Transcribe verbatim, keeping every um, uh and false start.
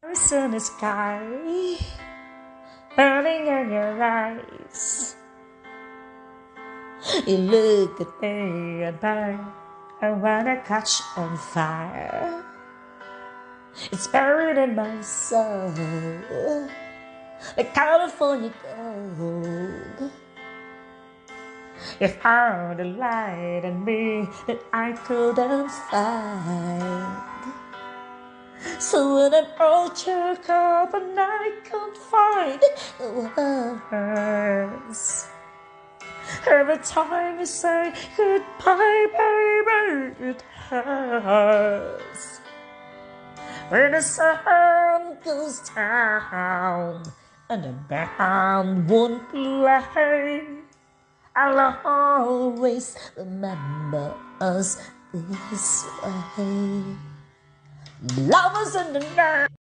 Stars in the sky, burning in your eyes. You look at me and burn, I wanna catch on fire. It's buried in my soul, like California gold. You found a light in me that I couldn't find. So when I'm all choked up and I can't find the words, every time you say goodbye, baby, it hurts. When the sun goes down and the band won't play, I'll always remember us this way. Lovers in the night.